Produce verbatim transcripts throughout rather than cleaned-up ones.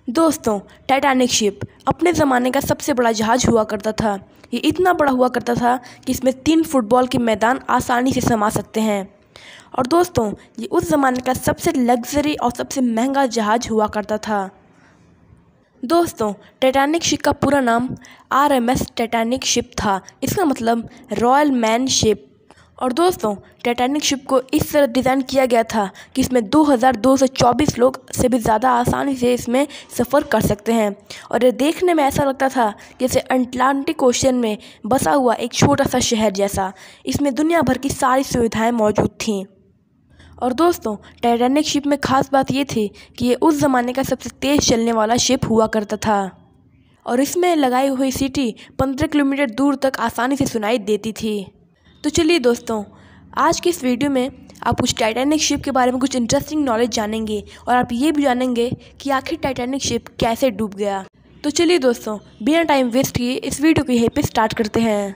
दोस्तों, Titanic ship अपने ज़माने का सबसे बड़ा जहाज़ हुआ करता था। ये इतना बड़ा हुआ करता था कि इसमें तीन फुटबॉल के मैदान आसानी से समा सकते हैं। और दोस्तों, ये उस ज़माने का सबसे लग्जरी और सबसे महंगा जहाज़ हुआ करता था। दोस्तों, टाइटैनिक शिप का पूरा नाम R M S Titanic ship था। इसका मतलब रॉयल मैन शिप। और दोस्तों, टाइटैनिक शिप को इस तरह डिज़ाइन किया गया था कि इसमें दो हज़ार दो सौ चौबीस लोग से भी ज़्यादा आसानी से इसमें सफ़र कर सकते हैं। और ये देखने में ऐसा लगता था जैसे अटलांटिक ओशन में बसा हुआ एक छोटा सा शहर जैसा। इसमें दुनिया भर की सारी सुविधाएं मौजूद थीं। और दोस्तों, टाइटैनिक शिप में ख़ास बात ये थी कि ये उस ज़माने का सबसे तेज़ चलने वाला शिप हुआ करता था। और इसमें लगाई हुई सीटी पंद्रह किलोमीटर दूर तक आसानी से सुनाई देती थी। तो चलिए दोस्तों, आज की इस वीडियो में आप कुछ टाइटैनिक शिप के बारे में कुछ इंटरेस्टिंग नॉलेज जानेंगे और आप ये भी जानेंगे कि आखिर टाइटैनिक शिप कैसे डूब गया। तो चलिए दोस्तों, बिना टाइम वेस्ट किए इस वीडियो को यहीं पे स्टार्ट करते हैं।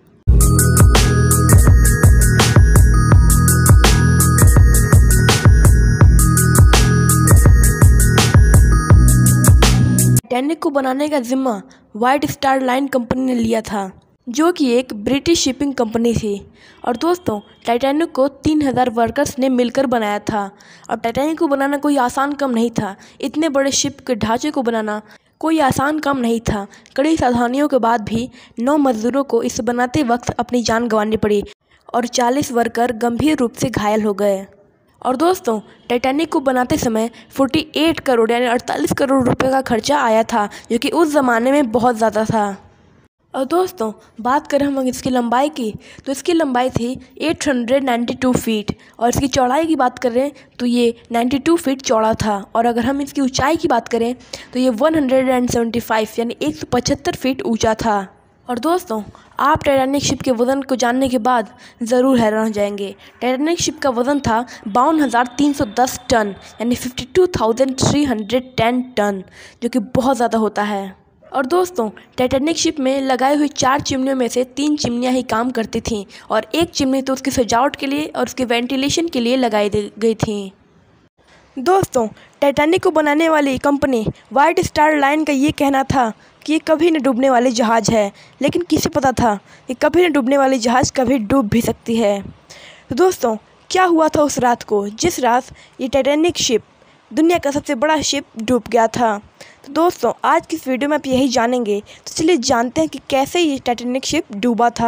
टाइटैनिक को बनाने का जिम्मा व्हाइट स्टार लाइन कंपनी ने लिया था, जो कि एक ब्रिटिश शिपिंग कंपनी थी। और दोस्तों, टाइटैनिक को तीन हज़ार वर्कर्स ने मिलकर बनाया था। और टाइटैनिक को बनाना कोई आसान काम नहीं था। इतने बड़े शिप के ढांचे को बनाना कोई आसान काम नहीं था। कड़ी सावधानियों के बाद भी नौ मजदूरों को इसे बनाते वक्त अपनी जान गंवानी पड़ी और चालीस वर्कर गंभीर रूप से घायल हो गए। और दोस्तों, टाइटैनिक को बनाते समय अड़तालीस करोड़ यानी अड़तालीस करोड़ रुपए का खर्चा आया था, जो कि उस ज़माने में बहुत ज़्यादा था। और दोस्तों, बात करें हम इसकी लंबाई की, तो इसकी लंबाई थी आठ सौ बानवे फीट। और इसकी चौड़ाई की बात करें तो ये बानवे फीट चौड़ा था। और अगर हम इसकी ऊंचाई की बात करें तो ये एक सौ पचहत्तर यानी एक सौ पचहत्तर फीट ऊंचा था। और दोस्तों, आप टाइटैनिक शिप के वज़न को जानने के बाद ज़रूर हैरान हो जाएंगे। टाइटैनिक शिप का वज़न था बावन हज़ार तीन सौ दस टन यानी बावन हज़ार तीन सौ दस टन, जो कि बहुत ज़्यादा होता है। और दोस्तों, टाइटैनिक शिप में लगाई हुई चार चिमनियों में से तीन चिमनियां ही काम करती थीं और एक चिमनी तो उसकी सजावट के लिए और उसके वेंटिलेशन के लिए लगाई गई थी। दोस्तों, टाइटैनिक को बनाने वाली कंपनी व्हाइट स्टार लाइन का ये कहना था कि ये कभी न डूबने वाली जहाज़ है, लेकिन किसे पता था कि कभी न डूबने वाली जहाज़ कभी डूब भी सकती है। तो दोस्तों, क्या हुआ था उस रात को जिस रात ये टाइटैनिक शिप, दुनिया का सबसे बड़ा शिप, डूब गया था? तो दोस्तों, आज की इस वीडियो में आप यही जानेंगे। तो चलिए जानते हैं कि कैसे ये टाइटैनिक शिप डूबा था।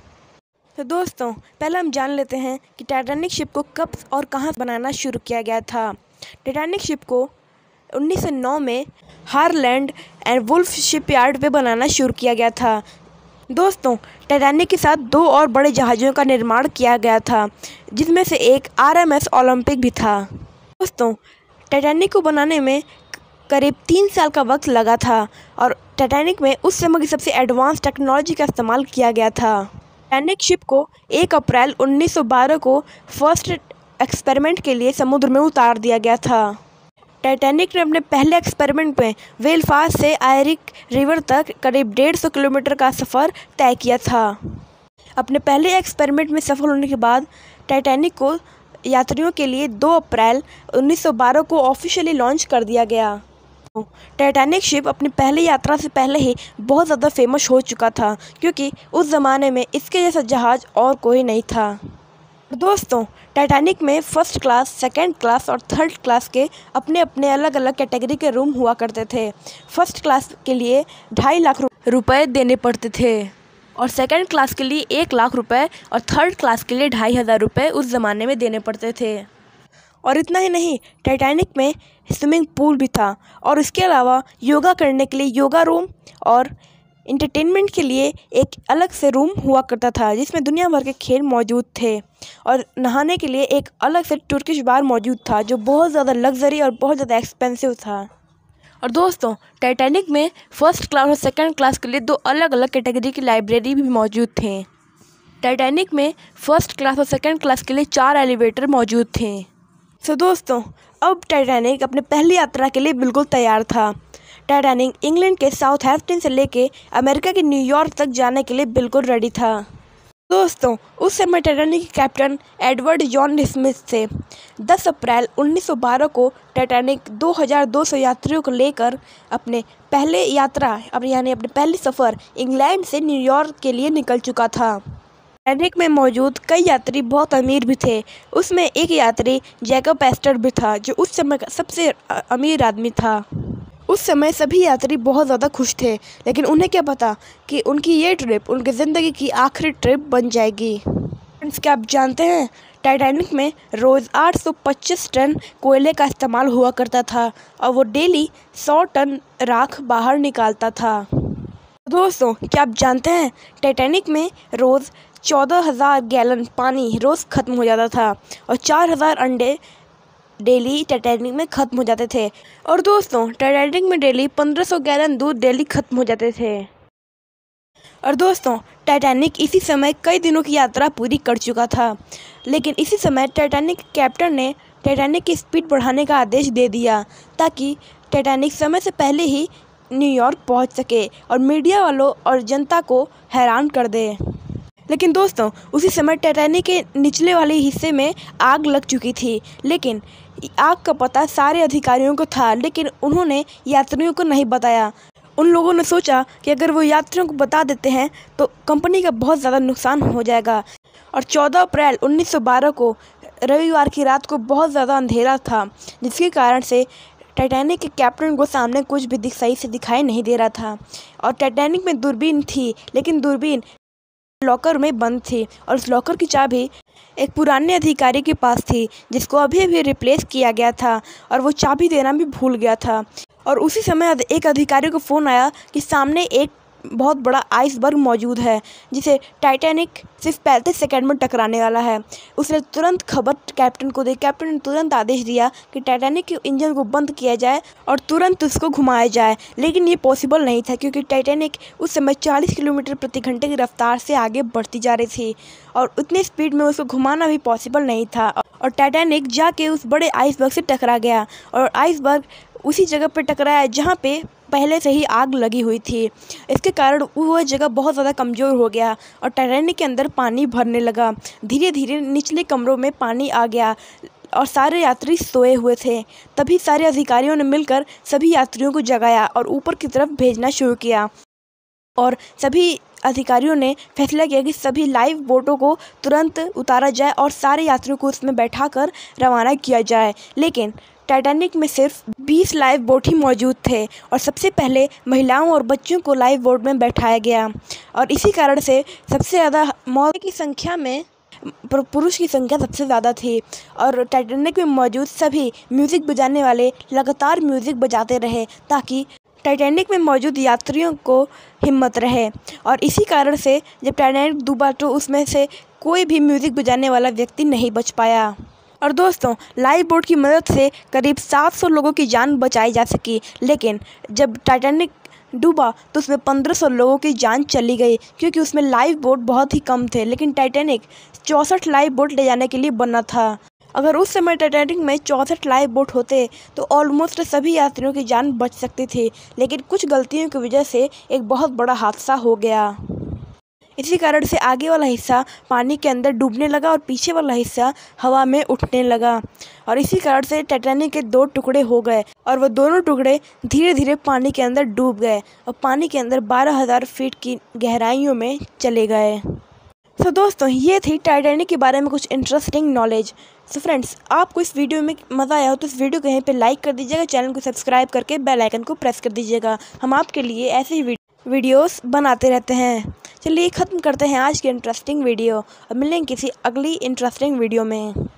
तो दोस्तों, पहले हम जान लेते हैं कि टाइटैनिक शिप को कब और कहाँ बनाना शुरू किया गया था। टाइटैनिक शिप को उन्नीस सौ नौ में हारलैंड एंड वुल्फ शिपयार्ड पे बनाना शुरू किया गया था। दोस्तों, टाइटैनिक के साथ दो और बड़े जहाज़ों का निर्माण किया गया था, जिसमें से एक आर एम एस ओलंपिक भी था। दोस्तों, टाइटैनिक को बनाने में करीब तीन साल का वक्त लगा था और टाइटैनिक में उस समय की सबसे एडवांस टेक्नोलॉजी का इस्तेमाल किया गया था। टाइटैनिक शिप को एक अप्रैल उन्नीस सौ बारह को फर्स्ट एक्सपेरिमेंट के लिए समुद्र में उतार दिया गया था। टाइटैनिक ने अपने पहले एक्सपेरिमेंट में बेलफास्ट से आयरिक रिवर तक करीब डेढ़ सौ किलोमीटर का सफ़र तय किया था। अपने पहले एक्सपेरिमेंट में सफल होने के बाद टाइटैनिक को यात्रियों के लिए दो अप्रैल उन्नीस सौ बारह को ऑफिशियली लॉन्च कर दिया गया। टाइटैनिक शिप अपनी पहली यात्रा से पहले ही बहुत ज़्यादा फेमस हो चुका था, क्योंकि उस ज़माने में इसके जैसा जहाज़ और कोई नहीं था। दोस्तों, टाइटैनिक में फर्स्ट क्लास, सेकंड क्लास और थर्ड क्लास के अपने अपने अलग अलग कैटेगरी के रूम हुआ करते थे। फर्स्ट क्लास के लिए ढाई लाख रुपए देने पड़ते थे और सेकंड क्लास के लिए एक लाख रुपए और थर्ड क्लास के लिए ढाई हज़ार रुपये उस ज़माने में देने पड़ते थे। और इतना ही नहीं, टाइटैनिक में स्विमिंग पूल भी था और इसके अलावा योगा करने के लिए योगा रूम और इंटरटेनमेंट के लिए एक अलग से रूम हुआ करता था, जिसमें दुनिया भर के खेल मौजूद थे। और नहाने के लिए एक अलग से तुर्किश बार मौजूद था, जो बहुत ज़्यादा लग्जरी और बहुत ज़्यादा एक्सपेंसिव था। और दोस्तों, टाइटैनिक में फर्स्ट क्लास और सेकंड क्लास के लिए दो अलग अलग कैटेगरी की लाइब्रेरी भी मौजूद थे। टाइटैनिक में फर्स्ट क्लास और सेकंड क्लास के लिए चार एलिवेटर मौजूद थे। तो दोस्तों, अब टाइटैनिक अपने पहली यात्रा के लिए बिल्कुल तैयार था। टाइटैनिक इंग्लैंड के साउथहैम्पटन से लेके अमेरिका के न्यूयॉर्क तक जाने के लिए बिल्कुल रेडी था। दोस्तों उस समय टाइटैनिक के कैप्टन एडवर्ड जॉन स्मिथ थे। दस अप्रैल उन्नीस सौ बारह को टाइटैनिक दो हज़ार दो सौ यात्रियों को लेकर अपने पहले यात्रा अब यानी अपने पहले सफ़र इंग्लैंड से न्यूयॉर्क के लिए निकल चुका था। टाइटैनिक में मौजूद कई यात्री बहुत अमीर भी थे। उसमें एक यात्री जैकब एस्टर भी था, जो उस समय का सबसे अमीर आदमी था। उस समय सभी यात्री बहुत ज़्यादा खुश थे, लेकिन उन्हें क्या पता कि उनकी ये ट्रिप उनकी ज़िंदगी की आखिरी ट्रिप बन जाएगी। फ्रेंड्स, क्या आप जानते हैं टाइटैनिक में रोज़ आठ सौ पच्चीस टन कोयले का इस्तेमाल हुआ करता था और वो डेली सौ टन राख बाहर निकालता था। दोस्तों, क्या आप जानते हैं टाइटैनिक में रोज़ चौदह हज़ार गैलन पानी रोज़ ख़त्म हो जाता था और चार हज़ार अंडे डेली टाइटैनिक में ख़त्म हो जाते थे। और दोस्तों, टाइटैनिक में डेली पंद्रह सौ गैलन दूध डेली ख़त्म हो जाते थे। और दोस्तों, टाइटैनिक इसी समय कई दिनों की यात्रा पूरी कर चुका था, लेकिन इसी समय टाइटैनिक कैप्टन ने टाइटैनिक की स्पीड बढ़ाने का आदेश दे दिया ताकि टाइटैनिक समय से पहले ही न्यूयॉर्क पहुंच सके और मीडिया वालों और जनता को हैरान कर दे। लेकिन दोस्तों, उसी समय टाइटैनिक के निचले वाले हिस्से में आग लग चुकी थी, लेकिन आग का पता सारे अधिकारियों को था, लेकिन उन्होंने यात्रियों को नहीं बताया। उन लोगों ने सोचा कि अगर वो यात्रियों को बता देते हैं तो कंपनी का बहुत ज़्यादा नुकसान हो जाएगा। और चौदह अप्रैल उन्नीस सौ बारह को रविवार की रात को बहुत ज़्यादा अंधेरा था, जिसके कारण से टाइटैनिक के कैप्टन को सामने कुछ भी सही से दिखाई नहीं दे रहा था। और टाइटैनिक में दूरबीन थी, लेकिन दूरबीन लॉकर में बंद थी और उस लॉकर की चाबी एक पुराने अधिकारी के पास थी, जिसको अभी अभी रिप्लेस किया गया था और वो चाबी देना भी भूल गया था। और उसी समय एक अधिकारी को फ़ोन आया कि सामने एक बहुत बड़ा आइसबर्ग मौजूद है, जिसे टाइटैनिक सिर्फ पैंतीस सेकंड में टकराने वाला है। उसने तुरंत खबर कैप्टन को दी। कैप्टन ने तुरंत आदेश दिया कि टाइटैनिक के इंजन को बंद किया जाए और तुरंत उसको घुमाया जाए, लेकिन ये पॉसिबल नहीं था क्योंकि टाइटैनिक उस समय चालीस किलोमीटर प्रति घंटे की रफ्तार से आगे बढ़ती जा रही थी और उतनी स्पीड में उसको घुमाना भी पॉसिबल नहीं था। और टाइटैनिक जाके उस बड़े आइसबर्ग से टकरा गया और आइसबर्ग उसी जगह पर टकराया जहाँ पे पहले से ही आग लगी हुई थी। इसके कारण वह जगह बहुत ज़्यादा कमज़ोर हो गया और टाइटैनिक के अंदर पानी भरने लगा। धीरे धीरे निचले कमरों में पानी आ गया और सारे यात्री सोए हुए थे। तभी सारे अधिकारियों ने मिलकर सभी यात्रियों को जगाया और ऊपर की तरफ भेजना शुरू किया और सभी अधिकारियों ने फैसला किया कि सभी लाइव बोटों को तुरंत उतारा जाए और सारे यात्रियों को उसमें बैठाकर रवाना किया जाए। लेकिन टाइटैनिक में सिर्फ बीस लाइव बोट ही मौजूद थे और सबसे पहले महिलाओं और बच्चों को लाइव बोट में बैठाया गया और इसी कारण से सबसे ज़्यादा मौत की संख्या में पुरुष की संख्या सबसे ज़्यादा थी। और टाइटैनिक में मौजूद सभी म्यूज़िक बजाने वाले लगातार म्यूज़िक बजाते रहे ताकि टाइटैनिक में मौजूद यात्रियों को हिम्मत रहे। और इसी कारण से जब टाइटैनिक डूबा तो उसमें से कोई भी म्यूज़िक बजाने वाला व्यक्ति नहीं बच पाया। और दोस्तों, लाइव बोट की मदद से करीब सात सौ लोगों की जान बचाई जा सकी, लेकिन जब टाइटैनिक डूबा तो उसमें पंद्रह सौ लोगों की जान चली गई क्योंकि उसमें लाइव बोट बहुत ही कम थे। लेकिन टाइटैनिक चौंसठ लाइव बोट ले जाने के लिए बना था। अगर उस समय टाइटैनिक में चौंसठ लाइव बोट होते तो ऑलमोस्ट सभी यात्रियों की जान बच सकती थी, लेकिन कुछ गलतियों की वजह से एक बहुत बड़ा हादसा हो गया। इसी कारण से आगे वाला हिस्सा पानी के अंदर डूबने लगा और पीछे वाला हिस्सा हवा में उठने लगा और इसी कारण से टाइटैनिक के दो टुकड़े हो गए और वो दोनों टुकड़े धीरे धीरे पानी के अंदर डूब गए और पानी के अंदर बारह हज़ार फीट की गहराइयों में चले गए। तो दोस्तों, ये थी टाइटैनिक के बारे में कुछ इंटरेस्टिंग नॉलेज। सो फ्रेंड्स, आपको इस वीडियो में मज़ा आया हो तो इस वीडियो को यहीं पे लाइक कर दीजिएगा, चैनल को सब्सक्राइब करके बेल आइकन को प्रेस कर दीजिएगा। हम आपके लिए ऐसे ही वीडियोस बनाते रहते हैं। चलिए ख़त्म करते हैं आज की इंटरेस्टिंग वीडियो और मिलेंगे किसी अगली इंटरेस्टिंग वीडियो में।